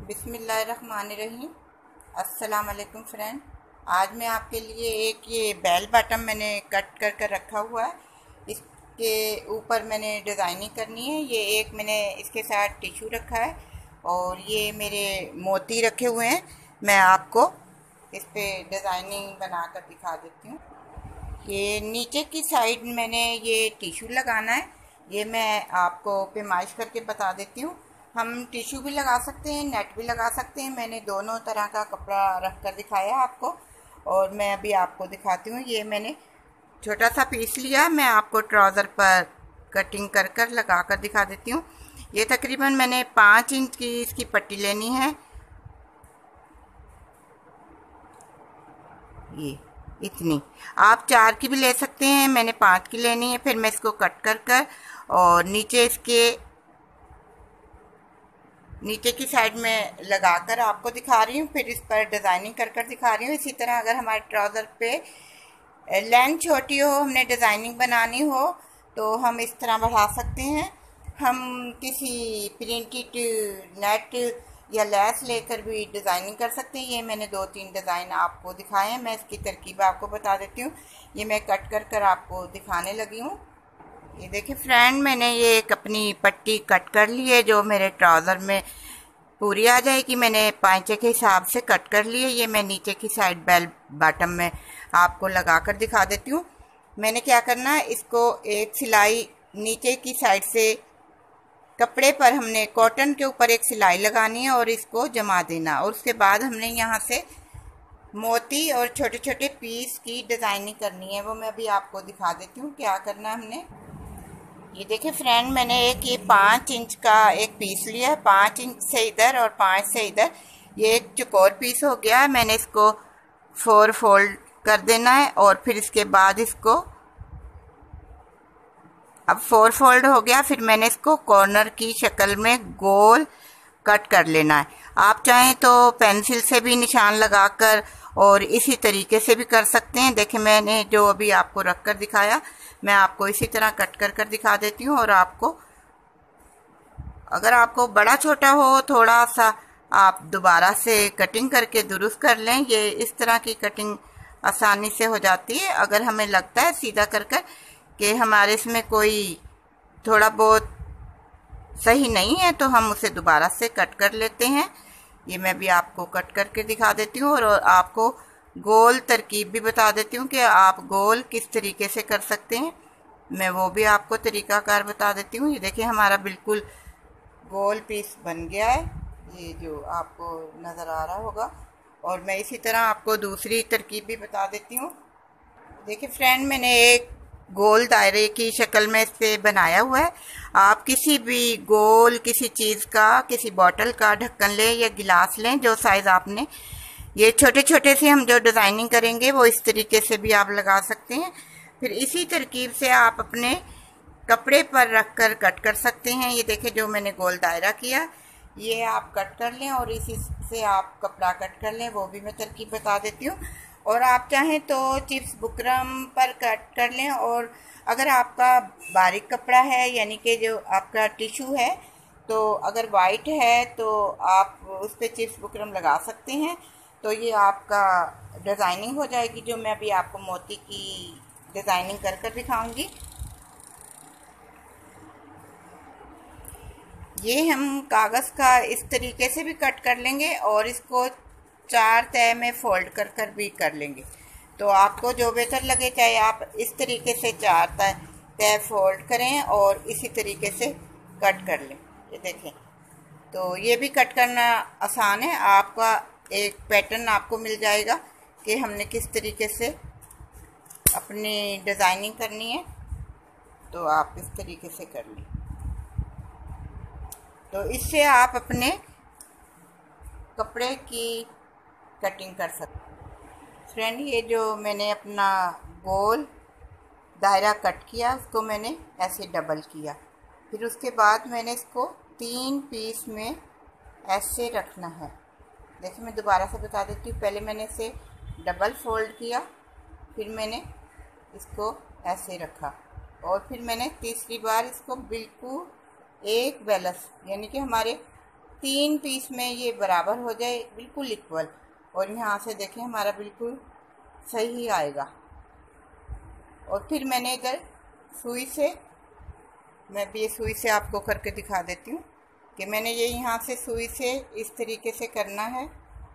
बिस्मिल्लाहिर्रहमानिर्रहीम। अस्सलाम वालेकुम फ्रेंड। आज मैं आपके लिए एक ये बेल बटन मैंने कट कर कर रखा हुआ है। इसके ऊपर मैंने डिज़ाइनिंग करनी है। ये एक मैंने इसके साथ टिश्यू रखा है और ये मेरे मोती रखे हुए हैं। मैं आपको इस पे डिज़ाइनिंग बना कर दिखा देती हूँ। ये नीचे की साइड मैंने ये टिश्यू लगाना है। ये मैं आपको पेमाइश करके बता देती हूँ। हम टिश्यू भी लगा सकते हैं, नेट भी लगा सकते हैं। मैंने दोनों तरह का कपड़ा रख कर दिखाया आपको और मैं अभी आपको दिखाती हूँ। ये मैंने छोटा सा पीस लिया, मैं आपको ट्राउज़र पर कटिंग कर कर लगा कर दिखा देती हूँ। ये तकरीबन मैंने 5 इंच की इसकी पट्टी लेनी है। ये इतनी, आप 4 की भी ले सकते हैं, मैंने 5 की लेनी है। फिर मैं इसको कट कर कर और नीचे की साइड में लगाकर आपको दिखा रही हूँ। फिर इस पर डिज़ाइनिंग कर कर दिखा रही हूँ। इसी तरह अगर हमारे ट्राउज़र पे लेंथ छोटी हो, हमने डिज़ाइनिंग बनानी हो तो हम इस तरह बढ़ा सकते हैं। हम किसी प्रिंटेड नेट या लैस लेकर भी डिज़ाइनिंग कर सकते हैं। ये मैंने 2-3 डिज़ाइन आपको दिखाए हैं। मैं इसकी तरकीब आपको बता देती हूँ। ये मैं कट कर कर आपको दिखाने लगी हूँ। ये देखिए फ्रेंड, मैंने ये एक अपनी पट्टी कट कर ली है जो मेरे ट्राउज़र में पूरी आ जाएगी। मैंने पांचे के हिसाब से कट कर ली है। ये मैं नीचे की साइड बेल बॉटम में आपको लगा कर दिखा देती हूँ। मैंने क्या करना है, इसको एक सिलाई नीचे की साइड से कपड़े पर हमने कॉटन के ऊपर एक सिलाई लगानी है और इसको जमा देना। और उसके बाद हमने यहाँ से मोती और छोटे छोटे पीस की डिज़ाइनिंग करनी है। वो मैं अभी आपको दिखा देती हूँ क्या करना है हमने। ये देखिए फ्रेंड, मैंने ये 5 इंच का एक पीस लिया है। 5 इंच से इधर और 5 से इधर, ये एक चौकोर पीस हो गया है। मैंने इसको 4 फोल्ड कर देना है और फिर इसके बाद इसको, अब 4 फोल्ड हो गया, फिर मैंने इसको कॉर्नर की शक्ल में गोल कट कर लेना है। आप चाहें तो पेंसिल से भी निशान लगाकर और इसी तरीके से भी कर सकते हैं। देखिए मैंने जो अभी आपको रख कर दिखाया, मैं आपको इसी तरह कट कर कर दिखा देती हूँ। और आपको, अगर आपको बड़ा छोटा हो थोड़ा सा, आप दोबारा से कटिंग करके दुरुस्त कर लें। ये इस तरह की कटिंग आसानी से हो जाती है। अगर हमें लगता है सीधा कर कर कि हमारे इसमें कोई थोड़ा बहुत सही नहीं है तो हम उसे दोबारा से कट कर लेते हैं। ये मैं भी आपको कट करके दिखा देती हूँ और आपको गोल तरकीब भी बता देती हूँ कि आप गोल किस तरीके से कर सकते हैं। मैं वो भी आपको तरीकाकार बता देती हूँ। ये देखिए हमारा बिल्कुल गोल पीस बन गया है, ये जो आपको नज़र आ रहा होगा। और मैं इसी तरह आपको दूसरी तरकीब भी बता देती हूँ। देखिए फ्रेंड, मैंने एक गोल दायरे की शक्ल में इसे बनाया हुआ है। आप किसी भी गोल किसी चीज़ का, किसी बॉटल का ढक्कन लें या गिलास लें, जो साइज़ आपने, ये छोटे छोटे से हम जो डिज़ाइनिंग करेंगे वो इस तरीके से भी आप लगा सकते हैं। फिर इसी तरकीब से आप अपने कपड़े पर रख कर कट कर सकते हैं। ये देखिए जो मैंने गोल दायरा किया, ये आप कट कर लें और इसी से आप कपड़ा कट कर लें, वो भी मैं तरकीब बता देती हूँ। और आप चाहें तो चिप्स बुकरम पर कट कर लें। और अगर आपका बारीक कपड़ा है, यानी कि जो आपका टिश्यू है, तो अगर वाइट है तो आप उस पर चिप्स बुकरम लगा सकते हैं। तो ये आपका डिज़ाइनिंग हो जाएगी, जो मैं अभी आपको मोती की डिज़ाइनिंग कर कर दिखाऊंगी। ये हम कागज़ का इस तरीके से भी कट कर लेंगे और इसको 4 तह में फोल्ड कर कर भी कर लेंगे। तो आपको जो बेहतर लगे, चाहे आप इस तरीके से 4 तह फोल्ड करें और इसी तरीके से कट कर लें। ये देखें, तो ये भी कट करना आसान है। आपका एक पैटर्न आपको मिल जाएगा कि हमने किस तरीके से अपनी डिज़ाइनिंग करनी है। तो आप इस तरीके से कर लें, तो इससे आप अपने कपड़े की कटिंग कर सकते हैं। फ्रेंड, ये जो मैंने अपना गोल दायरा कट किया, उसको मैंने ऐसे डबल किया। फिर उसके बाद मैंने इसको 3 पीस में ऐसे रखना है। देखिए मैं दोबारा से बता देती हूँ। पहले मैंने इसे डबल फोल्ड किया, फिर मैंने इसको ऐसे रखा और फिर मैंने तीसरी बार इसको बिल्कुल एक बैलेंस, यानी कि हमारे 3 पीस में ये बराबर हो जाए, बिल्कुल इक्वल। और यहाँ से देखें हमारा बिल्कुल सही आएगा। और फिर मैंने इधर सुई से, मैं भी ये सुई से आपको करके दिखा देती हूँ कि मैंने ये यहाँ से सुई से इस तरीके से करना है।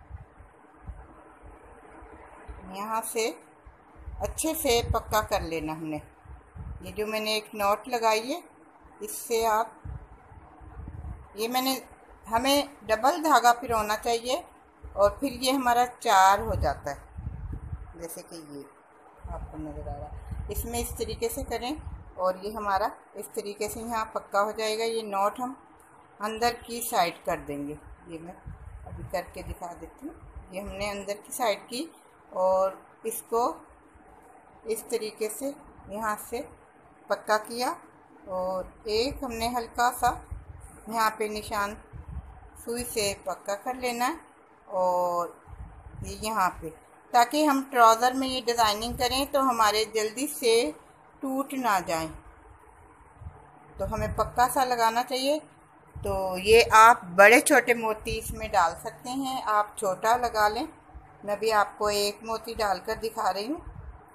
यहाँ से अच्छे से पक्का कर लेना हमने। ये जो मैंने एक नॉट लगाई है, इससे आप, ये हमें डबल धागा पिरोना चाहिए और फिर ये हमारा 4 हो जाता है। जैसे कि ये आपको नज़र आ रहा है, इसमें इस तरीके से करें और ये हमारा इस तरीके से यहाँ पक्का हो जाएगा। ये नॉट हम अंदर की साइड कर देंगे। ये मैं अभी करके दिखा देती हूँ। ये हमने अंदर की साइड की और इसको इस तरीके से यहाँ से पक्का किया और एक हमने हल्का सा यहाँ पे निशान सुई से पक्का कर लेना है। और ये यहाँ पे, ताकि हम ट्राउज़र में ये डिज़ाइनिंग करें तो हमारे जल्दी से टूट ना जाए, तो हमें पक्का सा लगाना चाहिए। तो ये आप बड़े छोटे मोती इसमें डाल सकते हैं, आप छोटा लगा लें। मैं भी आपको एक मोती डालकर दिखा रही हूँ।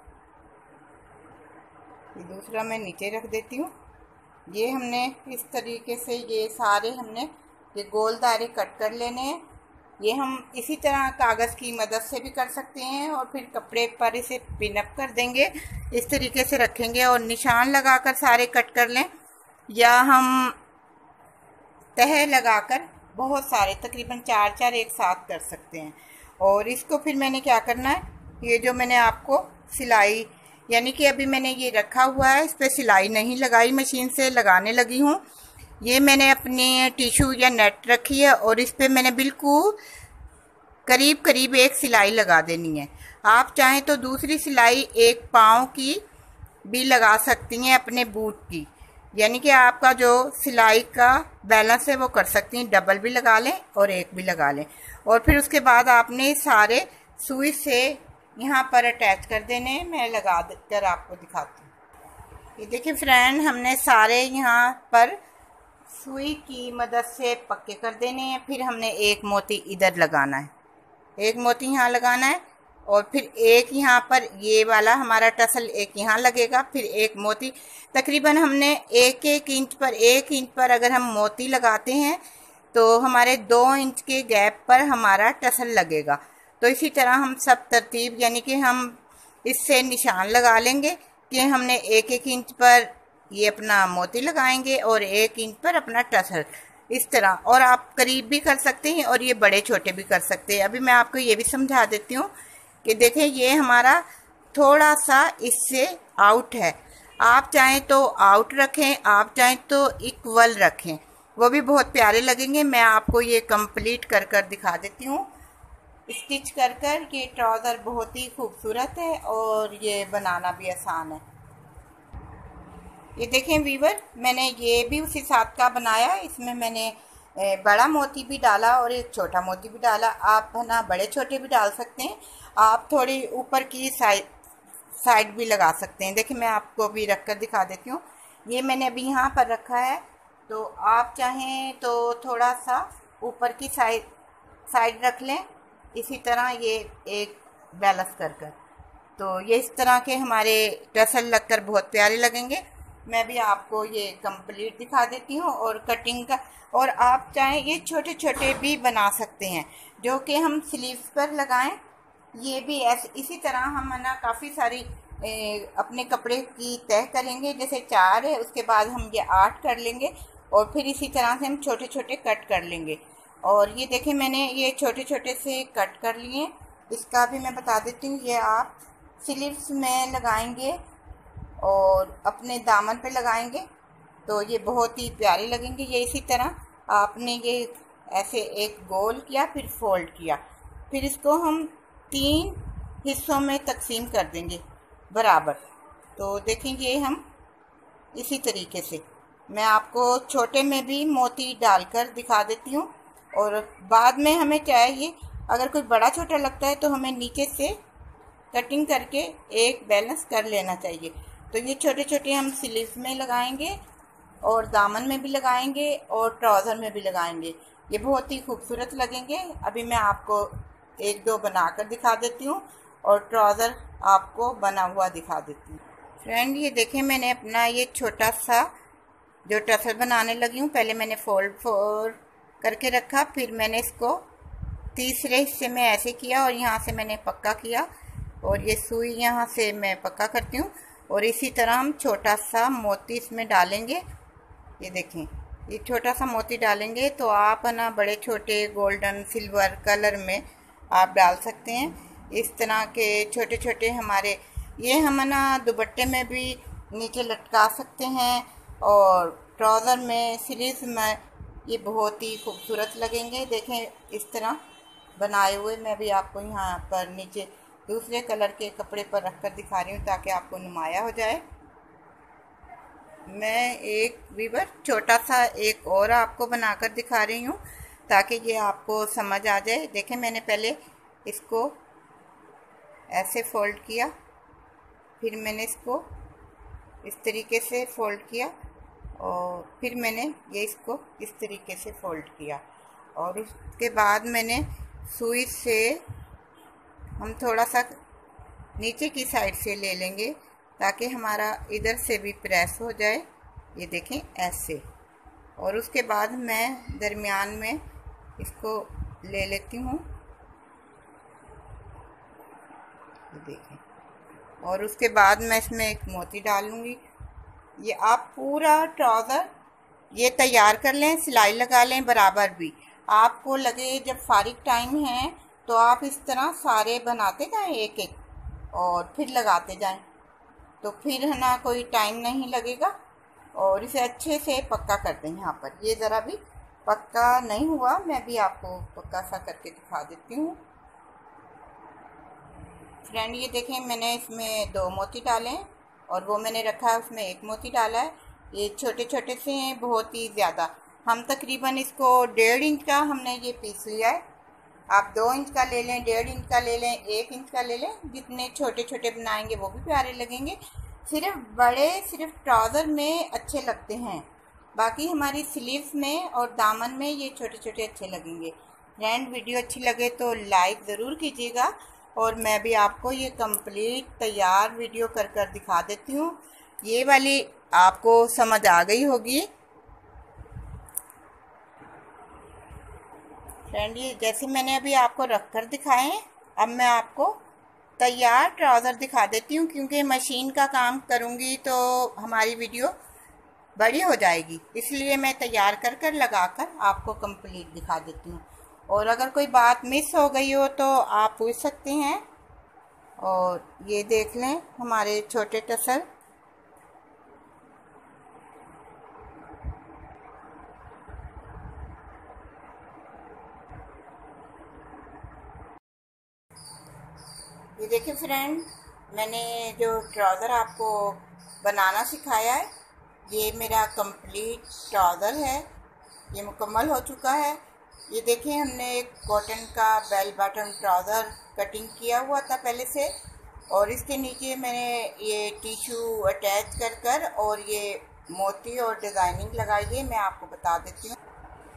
ये दूसरा मैं नीचे रख देती हूँ। ये हमने इस तरीके से ये सारे हमने ये गोल दायरे कट कर लेने हैं। ये हम इसी तरह कागज़ की मदद से भी कर सकते हैं और फिर कपड़े पर इसे पिन अप कर देंगे, इस तरीके से रखेंगे और निशान लगाकर सारे कट कर लें, या हम तह लगाकर बहुत सारे तकरीबन 4-4 एक साथ कर सकते हैं। और इसको फिर मैंने क्या करना है, ये जो मैंने आपको सिलाई, यानी कि अभी मैंने ये रखा हुआ है, इस पर सिलाई नहीं लगाई, मशीन से लगाने लगी हूँ। ये मैंने अपनी टिश्यू या नेट रखी है और इस पर मैंने बिल्कुल करीब करीब एक सिलाई लगा देनी है। आप चाहें तो दूसरी सिलाई एक पाँव की भी लगा सकती हैं अपने बूट की, यानी कि आपका जो सिलाई का बैलेंस है वो कर सकती हैं। डबल भी लगा लें और एक भी लगा लें। और फिर उसके बाद आपने सारे सुई से यहाँ पर अटैच कर देने। मैं लगा कर आपको दिखाती हूँ। ये देखिए फ्रेंड, हमने सारे यहाँ पर सुई की मदद से पक्के कर देने हैं। फिर हमने एक मोती इधर लगाना है, एक मोती यहाँ लगाना है और फिर एक यहाँ पर ये वाला हमारा टसल एक यहाँ लगेगा, फिर एक मोती। तकरीबन हमने 1-1 इंच पर अगर हम मोती लगाते हैं तो हमारे 2 इंच के गैप पर हमारा टसल लगेगा। तो इसी तरह हम सब तरतीब, यानी कि हम इससे निशान लगा लेंगे कि हमने 1-1 इंच पर ये अपना मोती लगाएंगे और 1 इंच पर अपना टसल, इस तरह। और आप करीब भी कर सकते हैं और ये बड़े छोटे भी कर सकते हैं। अभी मैं आपको ये भी समझा देती हूँ कि देखें ये हमारा थोड़ा सा इससे आउट है। आप चाहें तो आउट रखें, आप चाहें तो इक्वल रखें, वो भी बहुत प्यारे लगेंगे। मैं आपको ये कंप्लीट कर कर दिखा देती हूँ, स्टिच कर कर। ये ट्राउज़र बहुत ही खूबसूरत है और ये बनाना भी आसान है। ये देखें वीवर, मैंने ये भी उसी साथ का बनाया। इसमें मैंने बड़ा मोती भी डाला और एक छोटा मोती भी डाला। आप है ना बड़े छोटे भी डाल सकते हैं। आप थोड़ी ऊपर की साइड भी लगा सकते हैं। देखिए मैं आपको भी रख कर दिखा देती हूँ। ये मैंने अभी यहाँ पर रखा है, तो आप चाहें तो थोड़ा सा ऊपर की साइड रख लें, इसी तरह ये एक बैलेंस कर कर। तो ये इस तरह के हमारे टसल लगकर बहुत प्यारे लगेंगे। मैं भी आपको ये कंप्लीट दिखा देती हूँ और कटिंग का। और आप चाहें ये छोटे छोटे भी बना सकते हैं जो कि हम स्लीव्स पर लगाएं। ये भी ऐसे इसी तरह हम है ना काफ़ी सारी अपने कपड़े की तह करेंगे। जैसे 4 है, उसके बाद हम ये 8 कर लेंगे और फिर इसी तरह से हम छोटे छोटे कट कर लेंगे। और ये देखें मैंने ये छोटे छोटे से कट कर लिए। इसका भी मैं बता देती हूँ, ये आप स्लीव्स में लगाएंगे और अपने दामन पे लगाएंगे तो ये बहुत ही प्यारे लगेंगे। ये इसी तरह आपने ये ऐसे एक गोल किया, फिर फोल्ड किया, फिर इसको हम 3 हिस्सों में तकसीम कर देंगे बराबर। तो देखें ये हम इसी तरीके से, मैं आपको छोटे में भी मोती डालकर दिखा देती हूँ। और बाद में हमें चाहिए, अगर कोई बड़ा छोटा लगता है तो हमें नीचे से कटिंग करके एक बैलेंस कर लेना चाहिए। तो ये छोटे छोटे हम स्लीव्स में लगाएंगे और दामन में भी लगाएंगे और ट्राउज़र में भी लगाएंगे। ये बहुत ही खूबसूरत लगेंगे। अभी मैं आपको एक दो बनाकर दिखा देती हूँ और ट्राउज़र आपको बना हुआ दिखा देती हूँ। फ्रेंड ये देखें, मैंने अपना ये छोटा सा जो टसल बनाने लगी हूँ, पहले मैंने फोल्ड करके रखा, फिर मैंने इसको तीसरे हिस्से में ऐसे किया और यहाँ से मैंने पक्का किया और ये सुई यहाँ से मैं पक्का करती हूँ। और इसी तरह हम छोटा सा मोती इसमें डालेंगे। ये देखें, ये छोटा सा मोती डालेंगे तो आप ना बड़े छोटे गोल्डन सिल्वर कलर में आप डाल सकते हैं। इस तरह के छोटे छोटे हमारे ये हम ना दुपट्टे में भी नीचे लटका सकते हैं और ट्राउज़र में स्लीव्स में ये बहुत ही खूबसूरत लगेंगे। देखें इस तरह बनाए हुए मैं भी आपको यहाँ पर नीचे दूसरे कलर के कपड़े पर रखकर दिखा रही हूँ ताकि आपको नुमाया हो जाए। मैं एक वीवर छोटा सा एक और आपको बनाकर दिखा रही हूँ ताकि ये आपको समझ आ जाए। देखें मैंने पहले इसको ऐसे फोल्ड किया, फिर मैंने इसको इस तरीके से फोल्ड किया और फिर मैंने ये इसको इस तरीके से फोल्ड किया और उसके बाद मैंने सुई से हम थोड़ा सा नीचे की साइड से ले लेंगे ताकि हमारा इधर से भी प्रेस हो जाए। ये देखें ऐसे, और उसके बाद मैं दरमियान में इसको ले लेती हूँ। ये देखें, और उसके बाद मैं इसमें एक मोती डालूंगी। ये आप पूरा ट्राउज़र ये तैयार कर लें, सिलाई लगा लें बराबर भी। आपको लगे जब फारिग टाइम है तो आप इस तरह सारे बनाते जाएं एक एक और फिर लगाते जाएं, तो फिर है ना कोई टाइम नहीं लगेगा। और इसे अच्छे से पक्का कर दें। यहाँ पर ये ज़रा भी पक्का नहीं हुआ, मैं भी आपको पक्का सा करके दिखा देती हूँ। फ्रेंड ये देखें, मैंने इसमें 2 मोती डाले हैं और वो मैंने रखा है उसमें 1 मोती डाला है। ये छोटे छोटे से हैं, बहुत ही ज़्यादा। हम तकरीबन इसको 1.5 इंच का हमने ये पीस लिया है। आप 2 इंच का ले लें, 1.5 इंच का ले लें, 1 इंच का ले लें। जितने छोटे छोटे बनाएंगे वो भी प्यारे लगेंगे। सिर्फ बड़े सिर्फ ट्राउज़र में अच्छे लगते हैं, बाकी हमारी स्लीव्स में और दामन में ये छोटे छोटे अच्छे लगेंगे। फ्रेंड वीडियो अच्छी लगे तो लाइक ज़रूर कीजिएगा और मैं भी आपको ये कंप्लीट तैयार वीडियो कर कर दिखा देती हूँ। ये वाली आपको समझ आ गई होगी। फ्रेंड ये जैसे मैंने अभी आपको रख कर दिखाए हैं, अब मैं आपको तैयार ट्राउज़र दिखा देती हूँ, क्योंकि मशीन का काम करूँगी तो हमारी वीडियो बड़ी हो जाएगी, इसलिए मैं तैयार कर कर लगा कर आपको कंप्लीट दिखा देती हूँ। और अगर कोई बात मिस हो गई हो तो आप पूछ सकते हैं। और ये देख लें हमारे छोटे टसल। ये देखिए फ्रेंड, मैंने जो ट्राउज़र आपको बनाना सिखाया है ये मेरा कंप्लीट ट्राउज़र है, ये मुकम्मल हो चुका है। ये देखिए हमने एक कॉटन का बेल बटन ट्राउज़र कटिंग किया हुआ था पहले से, और इसके नीचे मैंने ये टिश्यू अटैच कर कर और ये मोती और डिज़ाइनिंग लगाई है। मैं आपको बता देती हूँ,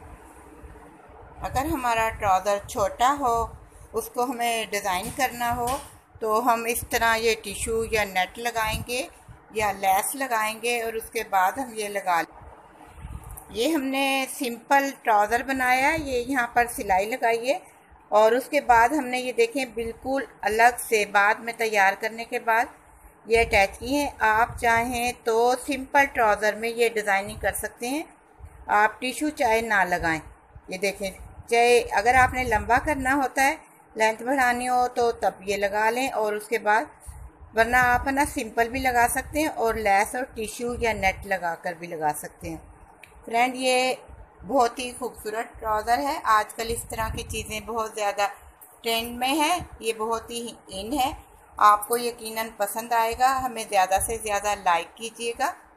अगर हमारा ट्राउज़र छोटा हो, उसको हमें डिज़ाइन करना हो, तो हम इस तरह ये टिश्यू या नेट लगाएंगे या लेस लगाएंगे और उसके बाद हम ये लगा ये हमने सिंपल ट्राउज़र बनाया, ये यहाँ पर सिलाई लगाई है और उसके बाद हमने ये देखें बिल्कुल अलग से बाद में तैयार करने के बाद ये अटैच की है। आप चाहें तो सिंपल ट्राउज़र में ये डिज़ाइनिंग कर सकते हैं, आप टिश्यू चाहे ना लगाएं। ये देखें, चाहे अगर आपने लंबा करना होता है, लेंथ बढ़ानी हो तो तब ये लगा लें, और उसके बाद वरना आप है ना सिंपल भी लगा सकते हैं और लेस और टिश्यू या नेट लगा कर भी लगा सकते हैं। फ्रेंड ये बहुत ही खूबसूरत ट्राउज़र है। आजकल इस तरह की चीज़ें बहुत ज़्यादा ट्रेंड में है, ये बहुत ही इन है। आपको यकीनन पसंद आएगा। हमें ज़्यादा से ज़्यादा लाइक कीजिएगा।